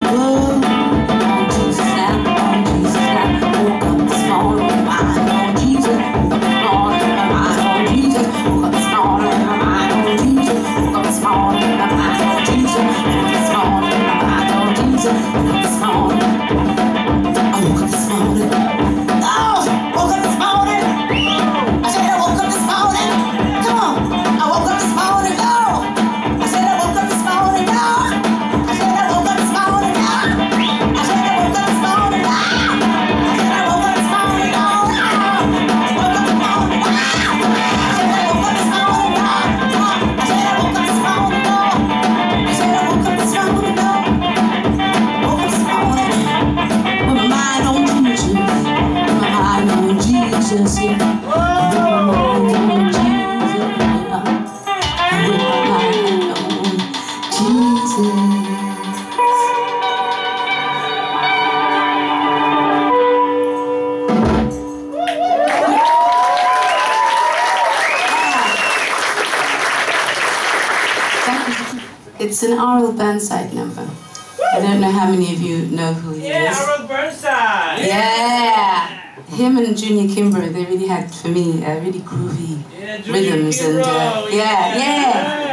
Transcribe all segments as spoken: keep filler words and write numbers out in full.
It's an Arnold Burnside number. I don't know how many of you know who he yeah, is. Yeah, Arnold Burnside! Yeah! Him and Junior Kimbrough, they really had, for me, uh, really groovy yeah, rhythms. Kimbrough, and uh, Yeah, yeah!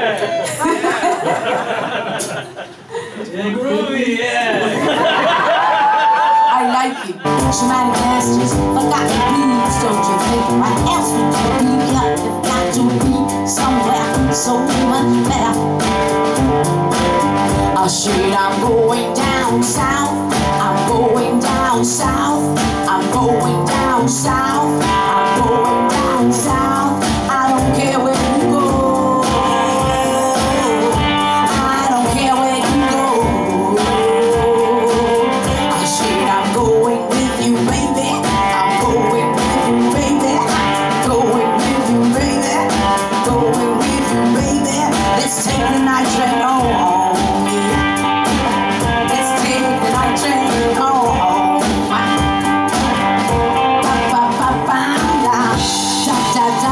Yeah, yeah groovy, yeah! I like you. Traumatic bastards, forgot to breathe, don't you think? What else would you be? You've got to be somewhere so much better. Oh shit, I'm going down south. I'm going down south. I'm going down south. I'm going down south. I don't care where you go. I don't care where you go. Oh shit, I'm going with you, baby. I'm going with you, baby. Going with you, baby. Going with you, baby. Let's take the night train home. Da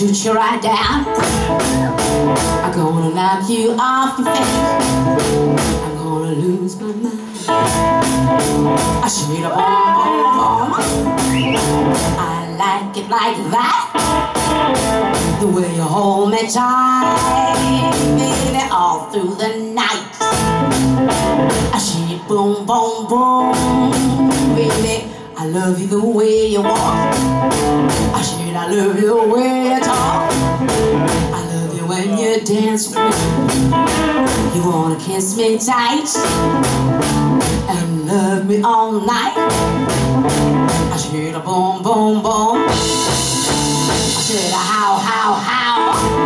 shoot you right down. I'm gonna knock you off your feet. I'm gonna lose my mind. I shoot a bomb, bomb, bomb. I like it like that. The way you hold me tight, baby, all through the night. I shoot boom, boom, boom, baby. I love you the way you walk. I should I love you the way you talk. I love you when you dance with me. You wanna kiss me tight and love me all night. I should a boom, boom, boom. I should a how, how, how.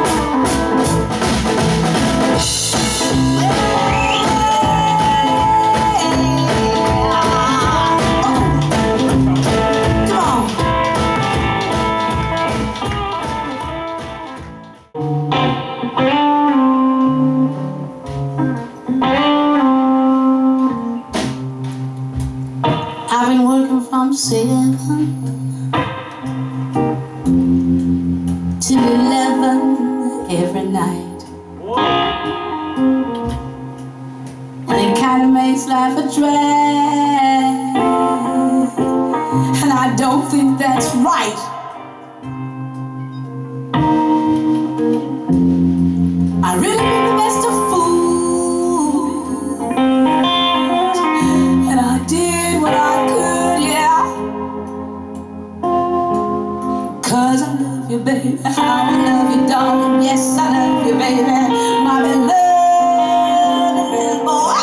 I've been working from seven to eleven every night, and it kind of makes life a drag, and I don't think that's right. I really been the best of fools, and I did what I could, yeah. Cause I love you, baby, I love you, darling. Yes, I love you, baby, my beloved boy.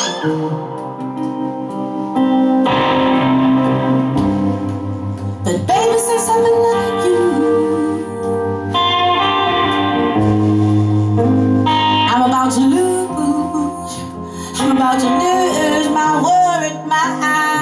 But baby, since I've been like you, I'm about to lose, I'm about to lose my worried mind.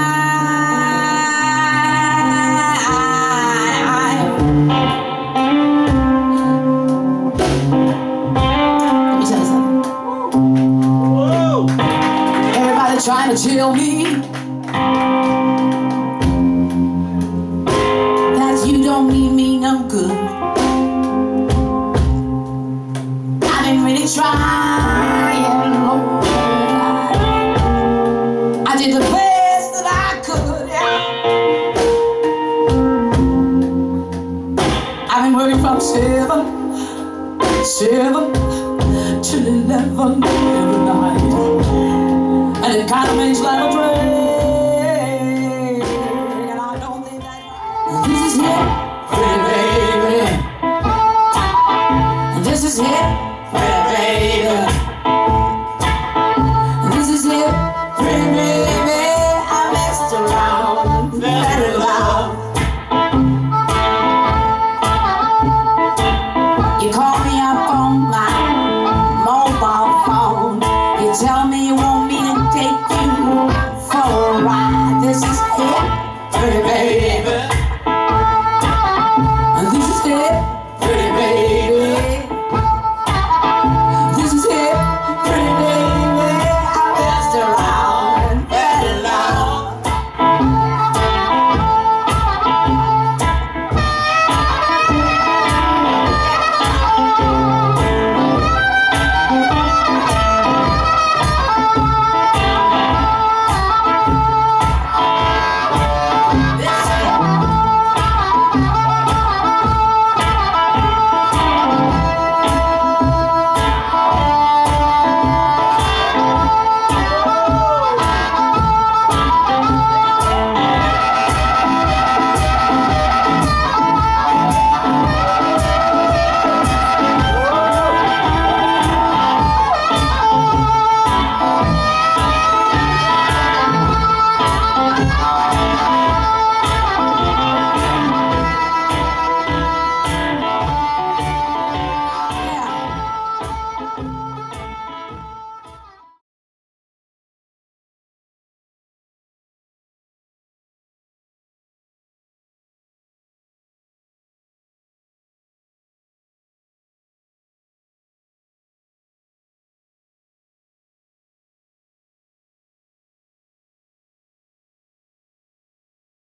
Let me tell you something. Whoa. Everybody trying to tell me that you don't mean me no good. I've been really trying, Lord. I did the best that I could, yeah. I've been working from seven, seven till eleven every night, and it kind of makes life a drag.